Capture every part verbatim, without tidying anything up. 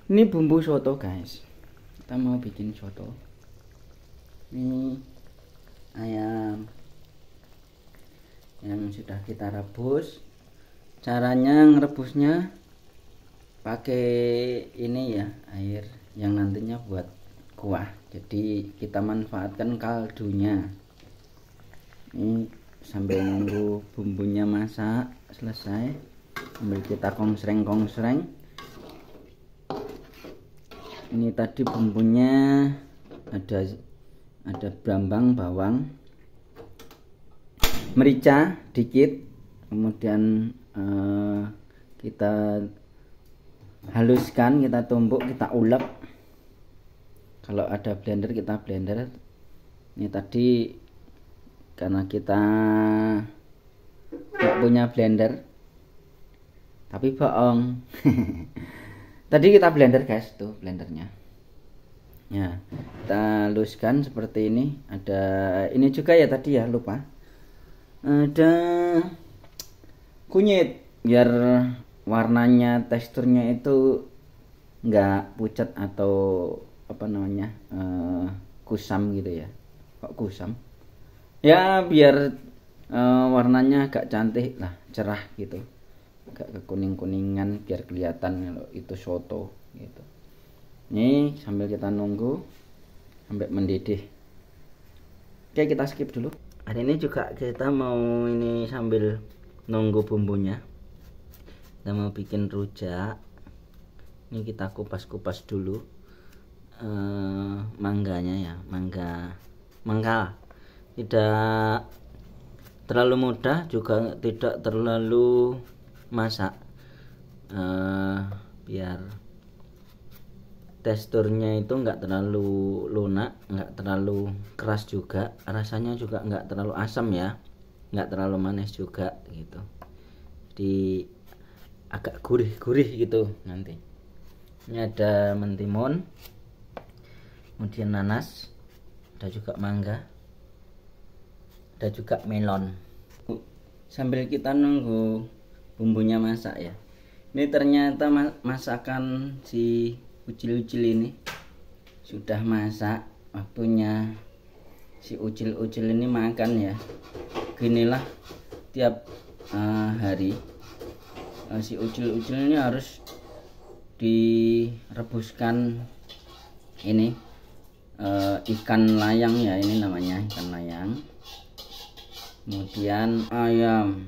Ini bumbu soto guys, kita mau bikin soto. Ini ayam yang sudah kita rebus. Caranya ngerebusnya pakai ini ya, air yang nantinya buat kuah. Jadi kita manfaatkan kaldunya. Ini sambil nunggu bumbunya masak selesai, sambil kita kongsreng-kongsreng. Ini tadi bumbunya ada ada brambang, bawang, merica dikit, kemudian eh, kita haluskan, kita tumbuk, kita ulek. Kalau ada blender kita blender. Ini tadi karena kita nggak punya blender, tapi bohong. Tadi kita blender guys, tuh blendernya. Ya, kita haluskan seperti ini. Ada ini juga ya tadi ya, lupa. Ada kunyit biar warnanya, teksturnya itu nggak pucat atau apa namanya uh, kusam gitu ya. Kok kusam? Ya biar uh, warnanya agak cantik lah, cerah gitu, agak kekuning-kuningan biar kelihatan kalau itu soto gitu. Ini sambil kita nunggu sampai mendidih. Oke, kita skip dulu. Hari ini juga kita mau ini sambil nunggu bumbunya, kita mau bikin rujak. Ini kita kupas-kupas dulu uh, mangganya ya, mangga mangga. Tidak terlalu mudah juga tidak terlalu masak, uh, biar teksturnya itu enggak terlalu lunak, enggak terlalu keras juga, rasanya juga enggak terlalu asam ya, enggak terlalu manis juga gitu. Jadi agak gurih-gurih gitu nanti. Ini ada mentimun, kemudian nanas, ada juga mangga, ada juga melon. Sambil kita nunggu bumbunya masak ya, ini ternyata masakan si ucil-ucil ini sudah masak. Waktunya si ucil-ucil ini makan ya. Ginilah tiap uh, hari uh, si ucil-ucil ini harus direbuskan ini uh, ikan layang ya, ini namanya ikan layang. Kemudian ayam,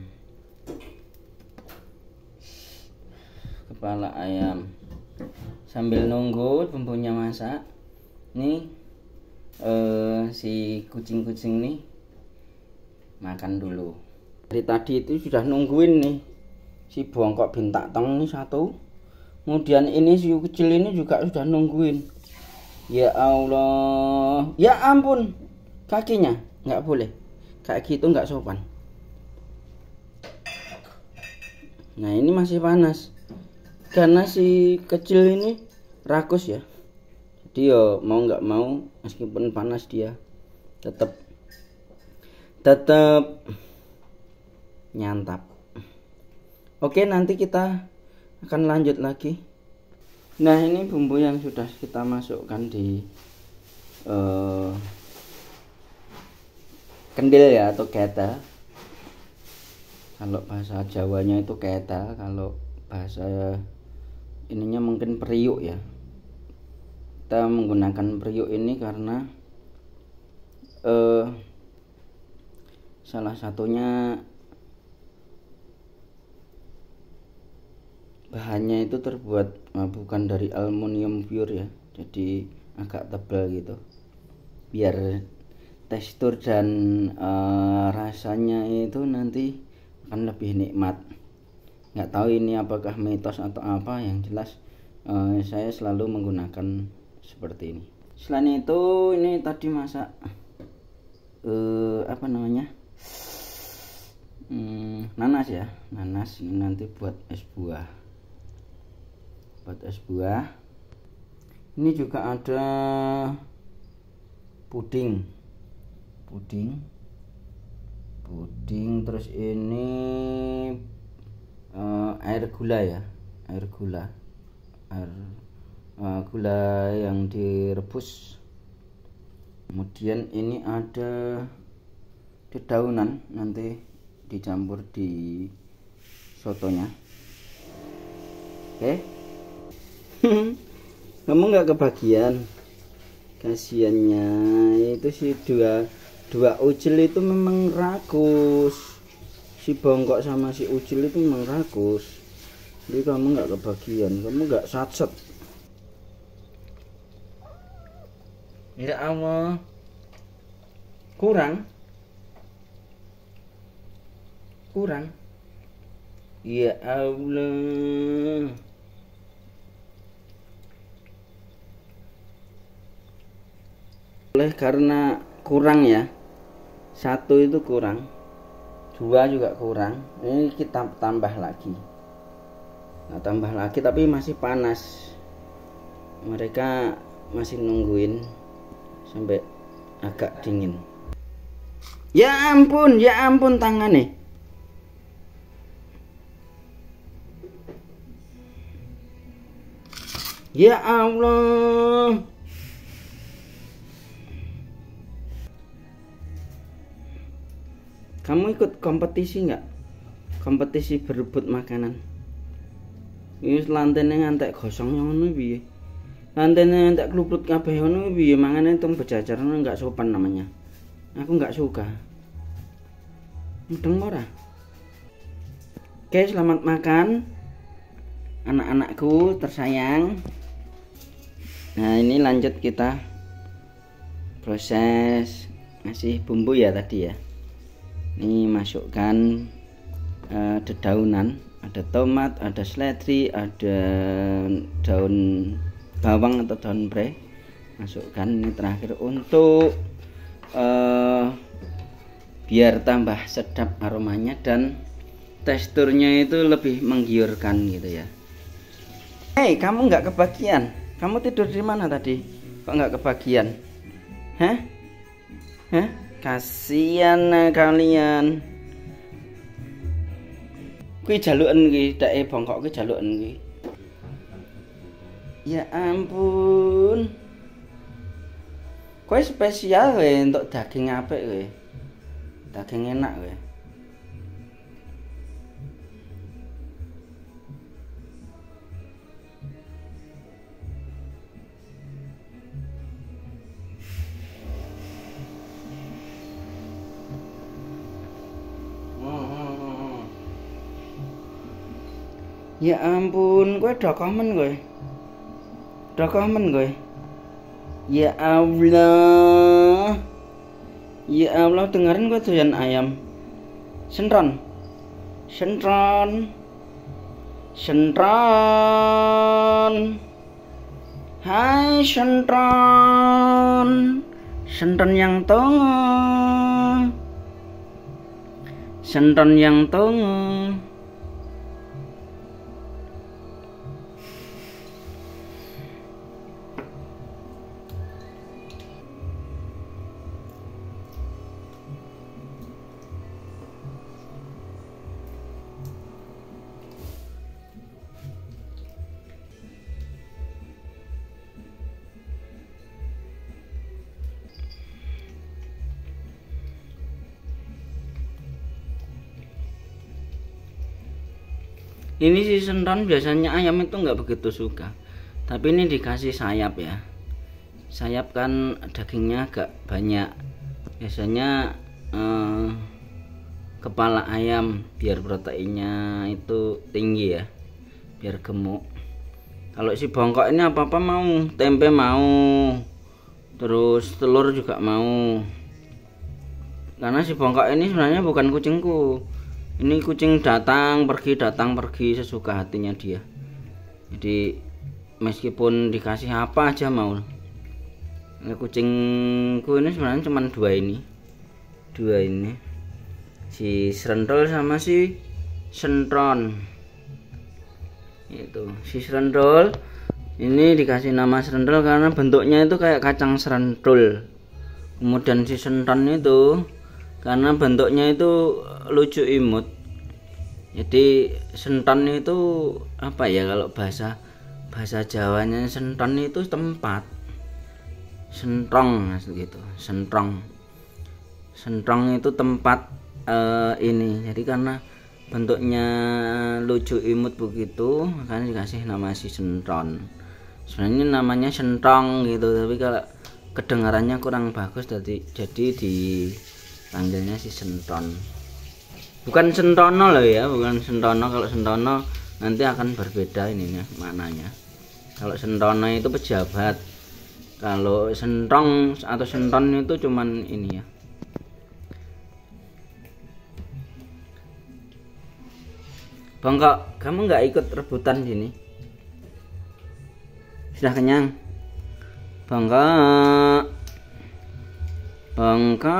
kepala ayam. Sambil nunggu bumbunya masak, nih eh, si kucing-kucing nih makan dulu. Dari tadi itu sudah nungguin nih si bongkok bintak teng ini satu, kemudian ini si kecil ini juga sudah nungguin. Ya Allah, ya ampun, kakinya nggak boleh kayak gitu, nggak sopan. Nah ini masih panas karena si kecil ini rakus ya, jadi yo mau nggak mau meskipun panas dia tetap tetap nyantap. Oke, nanti kita akan lanjut lagi. Nah ini bumbu yang sudah kita masukkan di uh, kendil ya, atau ketel. Kalau bahasa Jawanya itu ketel, kalau bahasa ininya mungkin periuk ya. Kita menggunakan periuk ini karena eh, salah satunya bahannya itu terbuat eh, bukan dari aluminium pure ya, jadi agak tebal gitu, biar tekstur dan uh, rasanya itu nanti akan lebih nikmat. Nggak tahu ini apakah mitos atau apa, yang jelas uh, saya selalu menggunakan seperti ini. Selain itu ini tadi masak uh, apa namanya hmm, nanas ya, nanas ini nanti buat es buah, buat es buah. Ini juga ada puding puding puding terus ini uh, air gula ya, air gula air uh, gula yang direbus. Kemudian ini ada dedaunan, nanti dicampur di sotonya. Oke. Kamu nggak kebagian, kasiannya. Itu si dua dua ucil itu memang rakus, si bongkok sama si ucil itu memang rakus. Jadi kamu nggak kebagian, kamu nggak satset. Ya Allah, kurang kurang ya Allah. Oleh karena kurang ya, satu itu kurang, dua juga kurang, ini kita tambah lagi. Nah, tambah lagi tapi masih panas, mereka masih nungguin sampai agak dingin. Ya ampun, ya ampun tangannya. Ya Allah. Kamu ikut kompetisi nggak? Kompetisi berebut makanan. Ini lantene ngantek gosong ngono piye? Lantene ngantek kluprut kabeh ngono piye? Mangane tong bejajar nggak sopan namanya. Aku nggak suka. Mudeng ora? Oke, selamat makan anak-anakku tersayang. Nah, ini lanjut kita proses ngasih bumbu ya tadi ya. Ini masukkan uh, dedaunan, ada tomat, ada seledri, ada daun bawang atau daun bre. Masukkan ini terakhir untuk uh, biar tambah sedap aromanya dan teksturnya itu lebih menggiurkan gitu ya. Hei, kamu nggak kebagian? Kamu tidur di mana tadi? Kok nggak kebagian? Hah? Hah? Kasian kalian. Kuwi jaluken ki, dake bongkok ki jaluken ki. Ya ampun. Kowe spesial we untuk daging apik kowe. Daging enak kowe. Ya ampun, kowe dokoh men kowe. Dokoh men kowe. Ya Allah. Ya Allah, dengerin kowe doyan ayam. Sentron. Sentron. Sentron. Hai sentron. Sentron yang tongo. Sentron yang tongo. Ini si sentron biasanya ayam itu nggak begitu suka, tapi ini dikasih sayap ya. Sayap kan dagingnya agak banyak. Biasanya eh, kepala ayam biar proteinnya itu tinggi ya, biar gemuk. Kalau si bongkok ini apa-apa mau, tempe mau, terus telur juga mau. Karena si bongkok ini sebenarnya bukan kucingku. Ini kucing datang pergi datang pergi sesuka hatinya dia. Jadi meskipun dikasih apa aja mau. Nah, kucingku ini sebenarnya cuma dua ini, dua ini, si serendol sama si sentron. Itu si serendol ini dikasih nama serendol karena bentuknya itu kayak kacang serendol. Kemudian si sentron itu karena bentuknya itu lucu imut. Jadi senton itu apa ya kalau bahasa bahasa Jawanya senton itu tempat, sentrong gitu, sentrong sentrong itu tempat uh, ini. Jadi karena bentuknya lucu imut begitu, makanya dikasih nama si sentron. Sebenarnya namanya sentong gitu, tapi kalau kedengarannya kurang bagus, jadi jadi dipanggilnya si sentron. Bukan sentono loh ya, bukan sentono. Kalau sentono nanti akan berbeda ininya maknanya. Kalau sentono itu pejabat, kalau sentong atau senton itu cuman ini ya. Bangka, kamu nggak ikut rebutan sini? Sudah kenyang? Bangka, Bangka,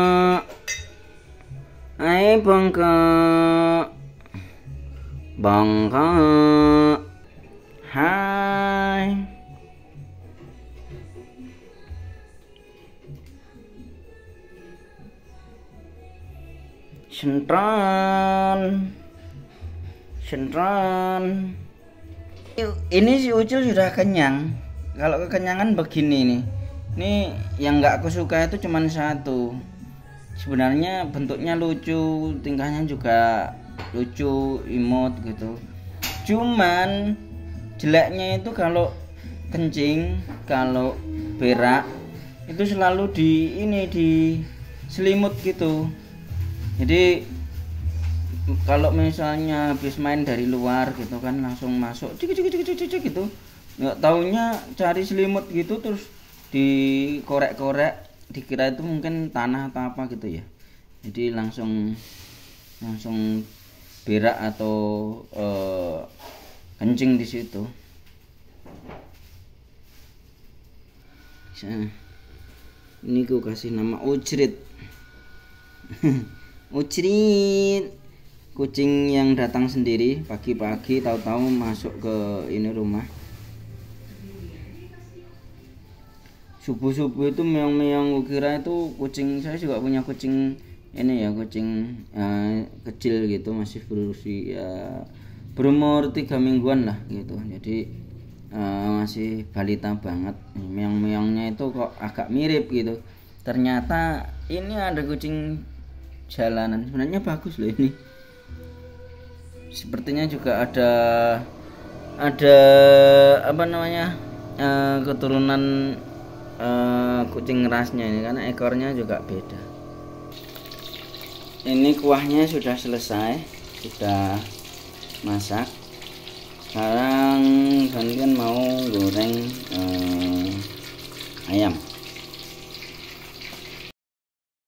hai Bangka, Bangka, hai. Sentron, sentron. Ini si Ucil sudah kenyang. Kalau kekenyangan begini nih. Ini yang nggak aku suka itu cuman satu. Sebenarnya bentuknya lucu, tingkahnya juga lucu, imut gitu. Cuman jeleknya itu kalau kencing, kalau berak itu selalu di ini di selimut gitu. Jadi kalau misalnya habis main dari luar gitu kan langsung masuk cik cik cik cik cik gitu, nggak taunya cari selimut gitu, terus dikorek-korek, dikira itu mungkin tanah atau apa gitu ya. Jadi langsung langsung berak atau uh, kencing di situ. Nah, ini ku kasih nama Ucrit. Ucrit, kucing yang datang sendiri pagi-pagi, tahu-tahu masuk ke ini rumah. Subuh-subuh itu meong-meong, kira itu kucing. Saya juga punya kucing ini ya, kucing uh, kecil gitu, masih berusia berumur tiga mingguan lah gitu. Jadi uh, masih balita banget. Meong-meongnya itu kok agak mirip gitu. Ternyata ini ada kucing jalanan, sebenarnya bagus loh ini. Sepertinya juga ada ada apa namanya uh, keturunan uh, kucing rasnya ini, karena ekornya juga beda. Ini kuahnya sudah selesai, sudah masak. Sekarang gantian mau goreng uh, ayam.